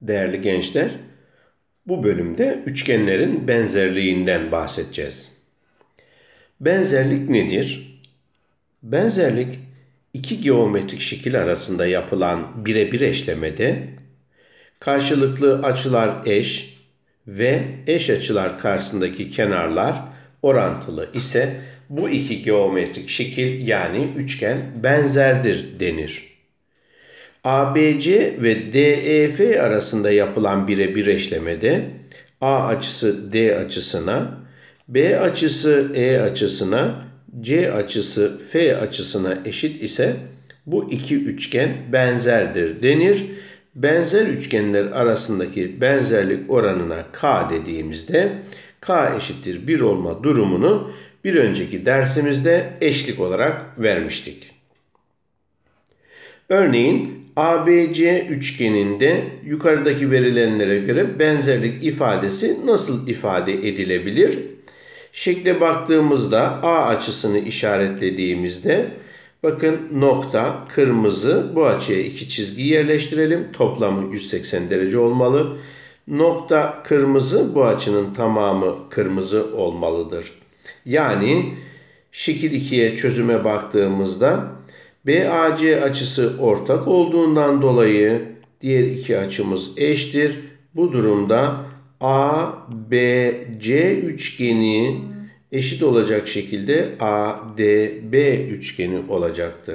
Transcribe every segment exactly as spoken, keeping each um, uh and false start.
Değerli gençler, bu bölümde üçgenlerin benzerliğinden bahsedeceğiz. Benzerlik nedir? Benzerlik, iki geometrik şekil arasında yapılan birebir eşlemede karşılıklı açılar eş ve eş açılar karşısındaki kenarlar orantılı ise bu iki geometrik şekil yani üçgen benzerdir denir. A B C ve D E F arasında yapılan birebir eşlemede A açısı D açısına, B açısı E açısına, C açısı F açısına eşit ise bu iki üçgen benzerdir denir. Benzer üçgenler arasındaki benzerlik oranına K dediğimizde K eşittir bir olma durumunu bir önceki dersimizde eşlik olarak vermiştik. Örneğin A B C üçgeninde yukarıdaki verilenlere göre benzerlik ifadesi nasıl ifade edilebilir? Şekle baktığımızda A açısını işaretlediğimizde bakın nokta kırmızı, bu açıya iki çizgi yerleştirelim. Toplamı yüz seksen derece olmalı. Nokta kırmızı, bu açının tamamı kırmızı olmalıdır. Yani şekil ikiye çözüme baktığımızda B A C açısı ortak olduğundan dolayı diğer iki açımız eştir. Bu durumda A B C üçgeni eşit olacak şekilde A D B üçgeni olacaktır.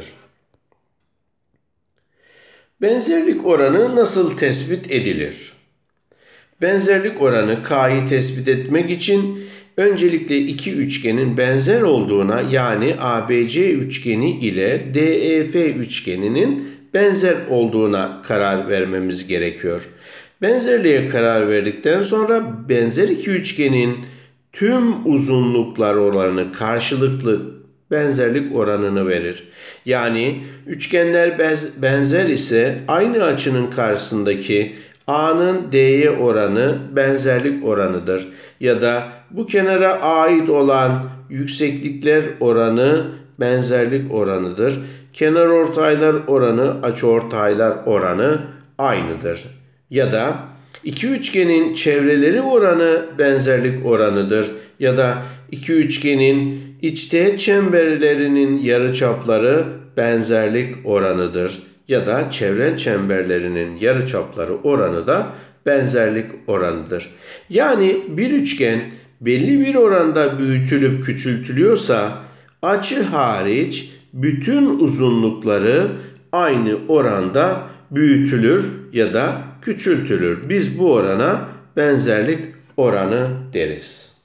Benzerlik oranı nasıl tespit edilir? Benzerlik oranı K'yı tespit etmek için öncelikle iki üçgenin benzer olduğuna, yani A B C üçgeni ile D E F üçgeninin benzer olduğuna karar vermemiz gerekiyor. Benzerliğe karar verdikten sonra benzer iki üçgenin tüm uzunluklar oranı karşılıklı benzerlik oranını verir. Yani üçgenler benzer ise aynı açının karşısındaki A'nın D'ye oranı benzerlik oranıdır. Ya da bu kenara ait olan yükseklikler oranı benzerlik oranıdır. Kenarortaylar oranı, açıortaylar oranı aynıdır. Ya da iki üçgenin çevreleri oranı benzerlik oranıdır. Ya da iki üçgenin içteğet çemberlerinin yarıçapları benzerlik oranıdır. Ya da çevrel çemberlerinin yarıçapları oranı da benzerlik oranıdır. Yani bir üçgen belli bir oranda büyütülüp küçültülüyorsa açı hariç bütün uzunlukları aynı oranda büyütülür ya da küçültülür. Biz bu orana benzerlik oranı deriz.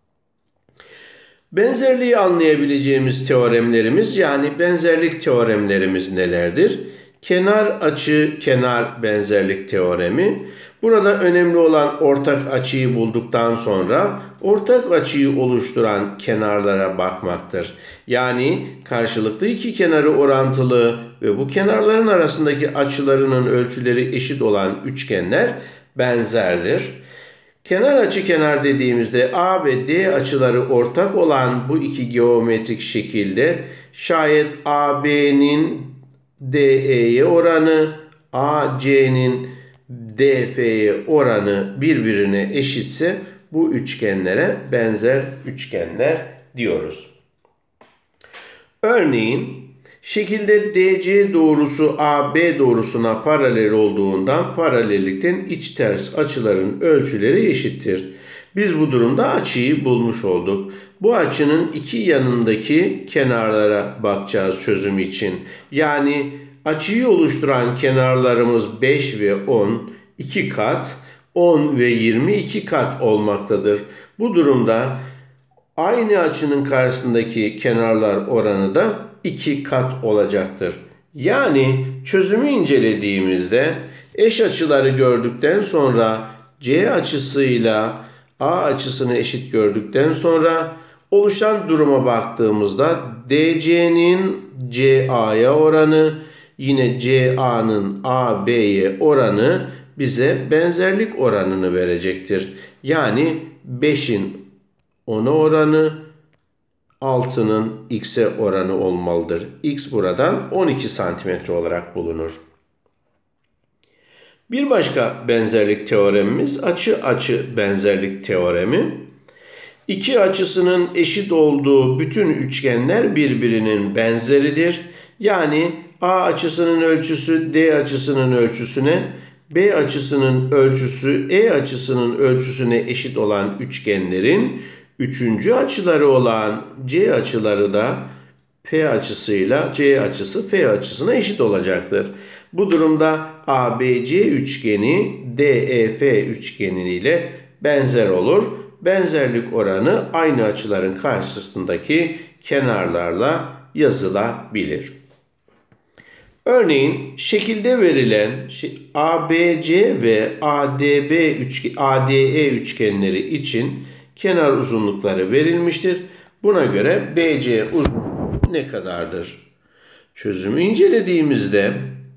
Benzerliği anlayabileceğimiz teoremlerimiz, yani benzerlik teoremlerimiz nelerdir? Kenar açı kenar benzerlik teoremi. Burada önemli olan ortak açıyı bulduktan sonra ortak açıyı oluşturan kenarlara bakmaktır. Yani karşılıklı iki kenarı orantılı ve bu kenarların arasındaki açılarının ölçüleri eşit olan üçgenler benzerdir. Kenar açı kenar dediğimizde A ve D açıları ortak olan bu iki geometrik şekilde şayet A B'nin D E'ye oranı, A C'nin D F'ye oranı birbirine eşitse bu üçgenlere benzer üçgenler diyoruz. Örneğin şekilde D C doğrusu A B doğrusuna paralel olduğundan paralellikten iç ters açıların ölçüleri eşittir. Biz bu durumda açıyı bulmuş olduk. Bu açının iki yanındaki kenarlara bakacağız çözüm için. Yani açıyı oluşturan kenarlarımız beş ve on, iki kat, on ve yirmi iki kat olmaktadır. Bu durumda aynı açının karşısındaki kenarlar oranı da iki kat olacaktır. Yani çözümü incelediğimizde eş açıları gördükten sonra C açısıyla A açısını eşit gördükten sonra oluşan duruma baktığımızda D C'nin C A'ya oranı, yine C A'nın A B'ye oranı bize benzerlik oranını verecektir. Yani beşin ona oranı, altının x'e oranı olmalıdır. X buradan on iki santimetre olarak bulunur. Bir başka benzerlik teoremimiz açı açı benzerlik teoremi. İki açısının eşit olduğu bütün üçgenler birbirinin benzeridir. Yani A açısının ölçüsü D açısının ölçüsüne, B açısının ölçüsü E açısının ölçüsüne eşit olan üçgenlerin üçüncü açıları olan C açıları da P açısıyla C açısı F açısına eşit olacaktır. Bu durumda A B C üçgeni D E F üçgeni ile benzer olur. Benzerlik oranı aynı açıların karşısındaki kenarlarla yazılabilir. Örneğin şekilde verilen A B C ve A D B üçgen, A D E üçgenleri için kenar uzunlukları verilmiştir. Buna göre B C uzunluğu ne kadardır? Çözümü incelediğimizde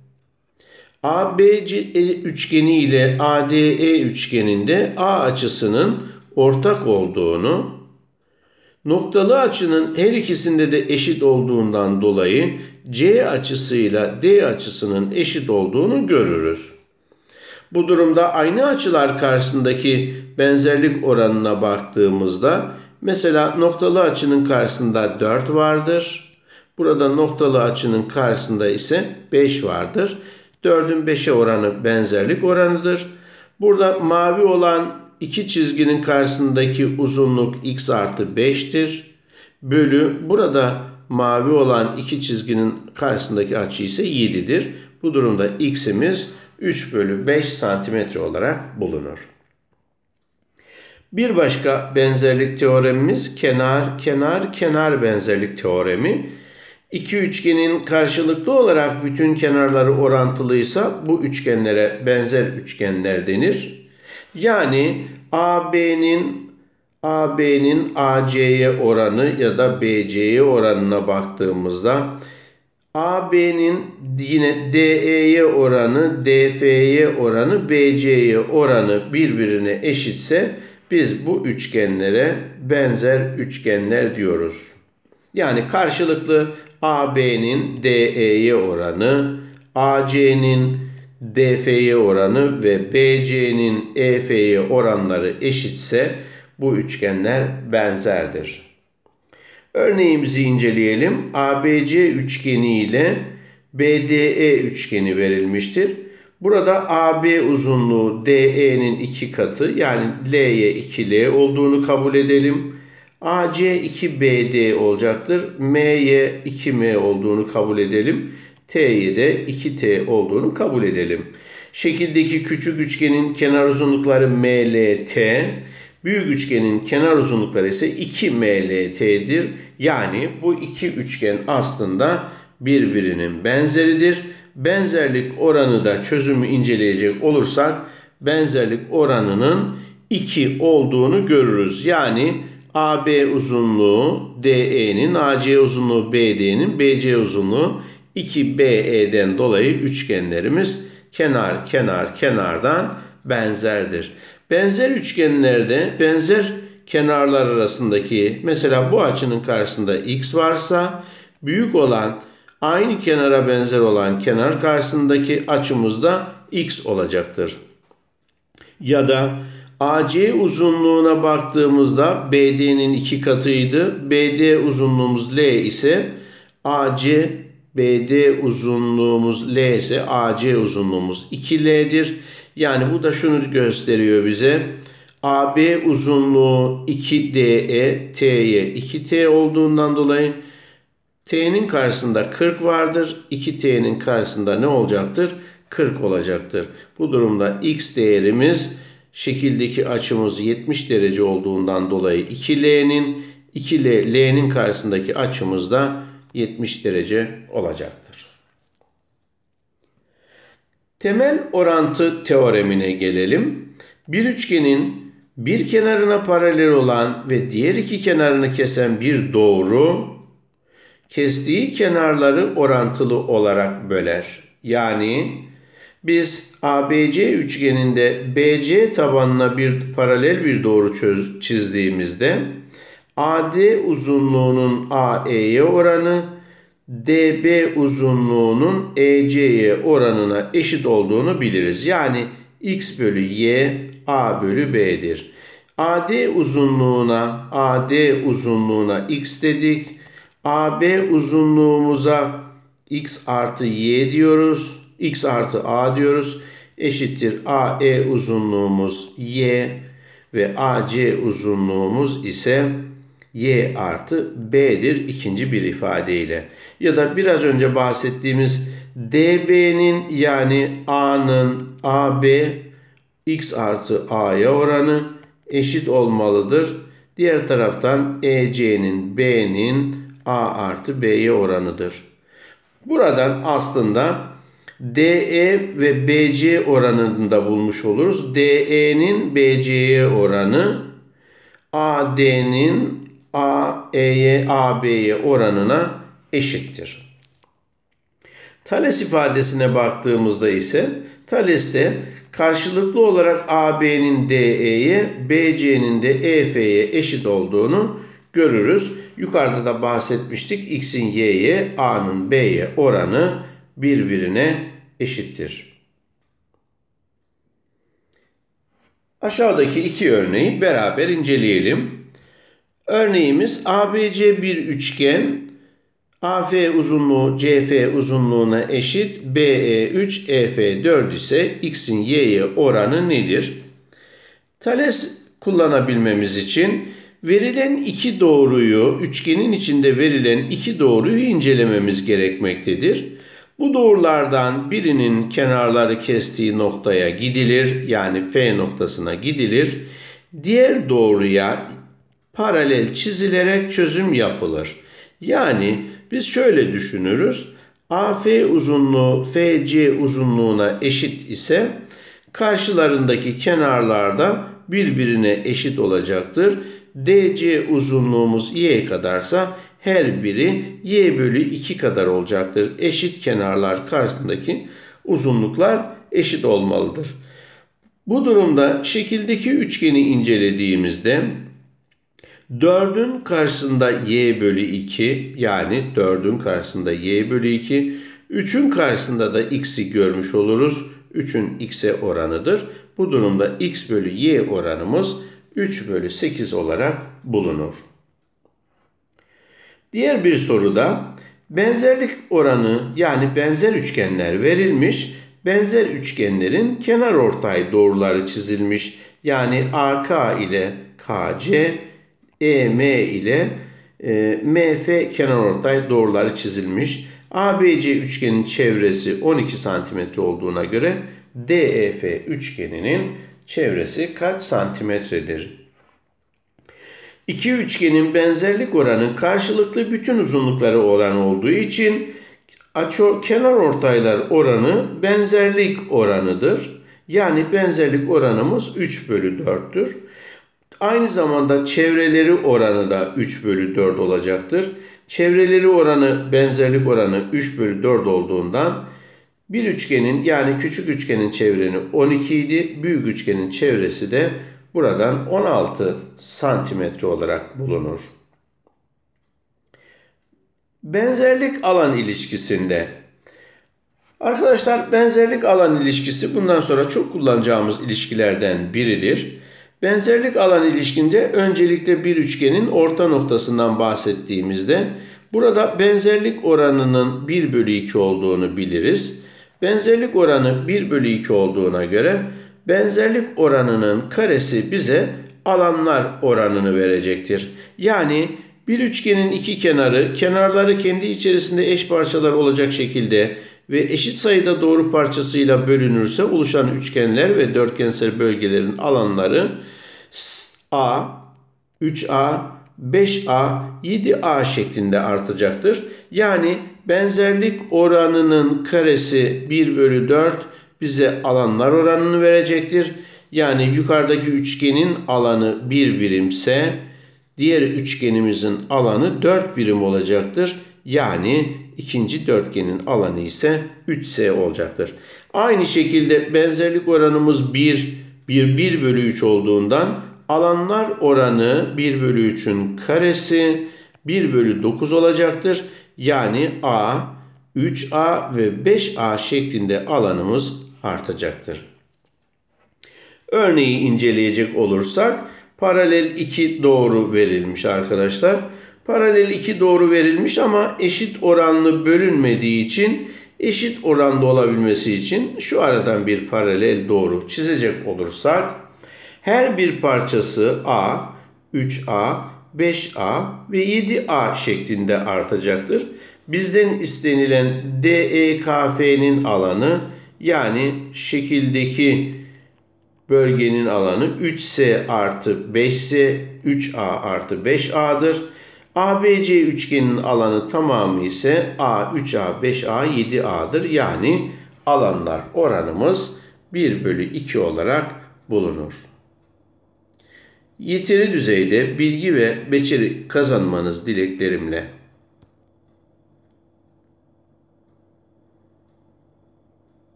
A B C üçgeni ile A D E üçgeninde A açısının ortak olduğunu, noktalı açının her ikisinde de eşit olduğundan dolayı C açısıyla D açısının eşit olduğunu görürüz. Bu durumda aynı açılar karşısındaki benzerlik oranına baktığımızda mesela noktalı açının karşısında dört vardır. Burada noktalı açının karşısında ise beş vardır. dördün beşe oranı benzerlik oranıdır. Burada mavi olan iki çizginin karşısındaki uzunluk x artı beş'tir. Bölü burada mavi olan iki çizginin karşısındaki açı ise yedi'dir. Bu durumda x'imiz üç bölü beş santimetre olarak bulunur. Bir başka benzerlik teoremimiz kenar kenar kenar benzerlik teoremi. İki üçgenin karşılıklı olarak bütün kenarları orantılıysa bu üçgenlere benzer üçgenler denir. Yani A B'nin A B'nin A C'ye oranı ya da B C'ye oranına baktığımızda A B'nin yine D E'ye oranı, D F'ye oranı, B C'ye oranı birbirine eşitse biz bu üçgenlere benzer üçgenler diyoruz. Yani karşılıklı A B'nin D E'ye oranı, A C'nin D F'ye oranı ve B C'nin E F'ye oranları eşitse bu üçgenler benzerdir. Örneğimizi inceleyelim. A B C üçgeni ile B D E üçgeni verilmiştir. Burada A B uzunluğu D E'nin iki katı yani L'ye iki L olduğunu kabul edelim. A C iki B D olacaktır. M'ye iki M olduğunu kabul edelim. T'ye de iki T olduğunu kabul edelim. Şekildeki küçük üçgenin kenar uzunlukları M L T, büyük üçgenin kenar uzunlukları ise iki M L T'dir. Yani bu iki üçgen aslında birbirinin benzeridir. Benzerlik oranı da çözümü inceleyecek olursak benzerlik oranının iki olduğunu görürüz. Yani A B uzunluğu D E'nin, A C uzunluğu B D'nin, B C uzunluğu iki B E'den dolayı üçgenlerimiz kenar kenar kenardan benzerdir. Benzer üçgenlerde benzer kenarlar arasındaki mesela bu açının karşısında x varsa büyük olan aynı kenara benzer olan kenar karşısındaki açımız da x olacaktır. Ya da A C uzunluğuna baktığımızda B D'nin iki katıydı. B D uzunluğumuz L ise A C B D uzunluğumuz L ise A C uzunluğumuz iki L'dir. Yani bu da şunu gösteriyor bize. A B uzunluğu iki D E, T'ye iki T olduğundan dolayı T'nin karşısında kırk vardır. iki T'nin karşısında ne olacaktır? kırk olacaktır. Bu durumda x değerimiz şekildeki açımız yetmiş derece olduğundan dolayı iki L'nin iki L, L'nin karşısındaki açımız da yetmiş derece olacaktır. Temel orantı teoremine gelelim. Bir üçgenin bir kenarına paralel olan ve diğer iki kenarını kesen bir doğru kestiği kenarları orantılı olarak böler. Yani biz A B C üçgeninde B C tabanına bir paralel bir doğru çöz, çizdiğimizde A D uzunluğunun A E'ye oranı, D B uzunluğunun E C'ye oranına eşit olduğunu biliriz. Yani x bölü y a bölü b'dir. A D uzunluğuna A D uzunluğuna x dedik. A B uzunluğumuza x artı y diyoruz. X artı a diyoruz. Eşittir A E uzunluğumuz y ve A C uzunluğumuz ise y artı b'dir ikinci bir ifadeyle. Ya da biraz önce bahsettiğimiz D B'nin yani A'nın A B x artı a'ya oranı eşit olmalıdır. Diğer taraftan E C'nin B'nin A artı B'ye oranıdır. Buradan aslında D E ve B C oranını da bulmuş oluruz. D E'nin B C'ye oranı A D'nin A E'ye A B'ye oranına eşittir. Thales ifadesine baktığımızda ise Thales'te karşılıklı olarak A B'nin D E'ye, B C'nin de E F'ye eşit olduğunu görürüz. Yukarıda da bahsetmiştik. X'in Y'ye, A'nın B'ye oranı birbirine eşittir. Aşağıdaki iki örneği beraber inceleyelim. Örneğimiz A B C bir üçgen, A F uzunluğu C F uzunluğuna eşit, B E üç, E F dört ise X'in Y'ye oranı nedir? Thales kullanabilmemiz için verilen iki doğruyu, üçgenin içinde verilen iki doğruyu incelememiz gerekmektedir. Bu doğrulardan birinin kenarları kestiği noktaya gidilir, yani F noktasına gidilir. Diğer doğruya paralel çizilerek çözüm yapılır. Yani biz şöyle düşünürüz. A F uzunluğu F C uzunluğuna eşit ise karşılarındaki kenarlarda birbirine eşit olacaktır. D C uzunluğumuz y kadarsa her biri y bölü iki kadar olacaktır. Eşit kenarlar karşısındaki uzunluklar eşit olmalıdır. Bu durumda şekildeki üçgeni incelediğimizde dördün karşısında y bölü iki, yani dördün karşısında y bölü iki, üçün karşısında da x'i görmüş oluruz. üçün x'e oranıdır. Bu durumda x bölü y oranımız üç bölü sekiz olarak bulunur. Diğer bir soruda benzerlik oranı, yani benzer üçgenler verilmiş. Benzer üçgenlerin kenarortay doğruları çizilmiş. Yani A K ile K C, E M ile e, M F kenarortay doğruları çizilmiş. A B C üçgenin çevresi on iki santimetre olduğuna göre D E F üçgeninin çevresi kaç santimetredir? İki üçgenin benzerlik oranı karşılıklı bütün uzunlukları oran olduğu için kenarortaylar oranı benzerlik oranıdır. Yani benzerlik oranımız üç bölü dörttür. Aynı zamanda çevreleri oranı da üç bölü dört olacaktır. Çevreleri oranı, benzerlik oranı üç bölü dört olduğundan bir üçgenin, yani küçük üçgenin çevreni on iki idi. Büyük üçgenin çevresi de buradan on altı santimetre olarak bulunur. Benzerlik alan ilişkisinde. Arkadaşlar, benzerlik alan ilişkisi bundan sonra çok kullanacağımız ilişkilerden biridir. Benzerlik alan ilişkinde öncelikle bir üçgenin orta noktasından bahsettiğimizde burada benzerlik oranının bir bölü iki olduğunu biliriz. Benzerlik oranı bir bölü iki olduğuna göre benzerlik oranının karesi bize alanlar oranını verecektir. Yani bir üçgenin iki kenarı, kenarları kendi içerisinde eş parçalar olacak şekilde ve eşit sayıda doğru parçasıyla bölünürse oluşan üçgenler ve dörtgensel bölgelerin alanları A, üç A, beş A, yedi A şeklinde artacaktır. Yani benzerlik oranının karesi bir bölü dört bize alanlar oranını verecektir. Yani yukarıdaki üçgenin alanı bir birimse diğer üçgenimizin alanı dört birim olacaktır. Yani ikinci dörtgenin alanı ise üç S olacaktır. Aynı şekilde benzerlik oranımız bir, bir, bir bölü üç olduğundan alanlar oranı bir bölü üçün karesi bir bölü dokuz olacaktır. Yani A, üç A ve beş A şeklinde alanımız artacaktır. Örneği inceleyecek olursak paralel iki doğru verilmiş arkadaşlar. Paralel iki doğru verilmiş ama eşit oranlı bölünmediği için eşit oranda olabilmesi için şu aradan bir paralel doğru çizecek olursak her bir parçası A, üç A, beş A ve yedi A şeklinde artacaktır. Bizden istenilen D E K F'nin alanı yani şekildeki bölgenin alanı üç S artı beş S, üç A artı beş A'dır. A B C üçgenin alanı tamamı ise A, üç A, beş A, yedi A'dır. Yani alanlar oranımız bir bölü iki olarak bulunur. Yeteri düzeyde bilgi ve beceri kazanmanız dileklerimle.